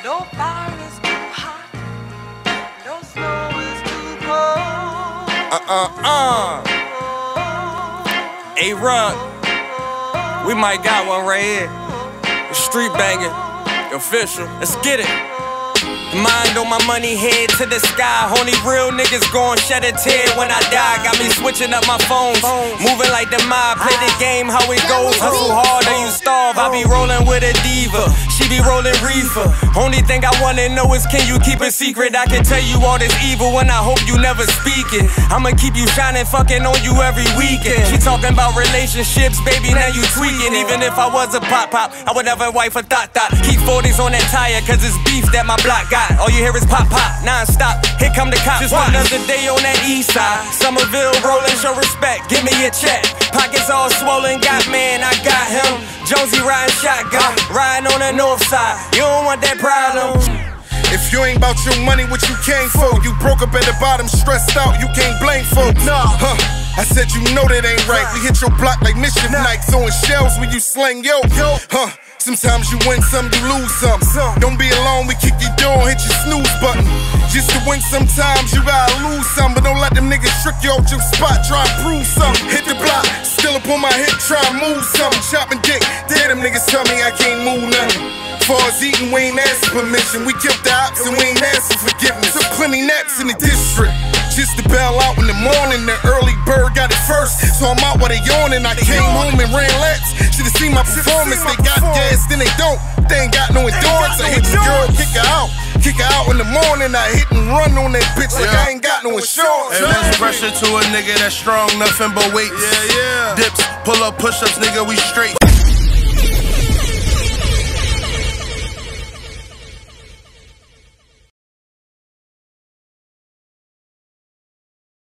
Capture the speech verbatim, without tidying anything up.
No fire is too hot, no snow is too cold. Uh-uh-uh. A-Rug, we might got one right here. The street banging, official. Let's get it. Mind on my money, head to the sky. Only real niggas gon' shed a tear when I die. Got me switching up my phones, moving like the mob. Play the game how it goes. Hustle hard or you starve. I be rolling with a diva, she be rolling reefer. Only thing I wanna know is can you keep it secret? I can tell you all this evil and I hope you never speak it. I'ma keep you shining, fucking on you every weekend. She talking about relationships, baby, now you tweaking. Even if I was a pop-pop, I would never wife a thought-thought. Keep forties on that tire, cause it's beef that my block got. All you hear is pop-pop, non-stop, here come the cops. Just another day on that east side. Somerville rolling, show respect, give me a check. Pockets all swollen, got man, I got him. Jonesy riding shotgun, riding on the north side. You don't want that problem. If you ain't about your money, what you came for? You broke up at the bottom, stressed out, you can't blame folks. Nah, huh? I said you know that ain't right. We hit your block like mission night, throwing shells when you slang yo. Huh? Sometimes you win some, you lose some. Don't be alone, we kick your door, hit your snooze button. Just to win sometimes, you gotta lose some. But don't let them niggas trick you off your spot, try and prove something. Hit the block, still up on my hip, try and move something. Chopping dick, damn them niggas tell me I can't move nothing. Far as eating, we ain't asking permission. We killed the ops and we ain't asking forgiveness. Took plenty naps in the district, just to bail out in the morning. The early bird got it first, so I'm out while they yawning. I came home and ran laps, should've seen my performance. They got gas, then they don't. They ain't got no endurance. I hit the girl, kick her out. Kick her out in the morning, I hit and run on that bitch like I ain't got no insurance. Hey, what's pressure to a nigga that's strong, nothing but weights. Yeah, yeah. Dips, pull up push-ups, nigga, we straight.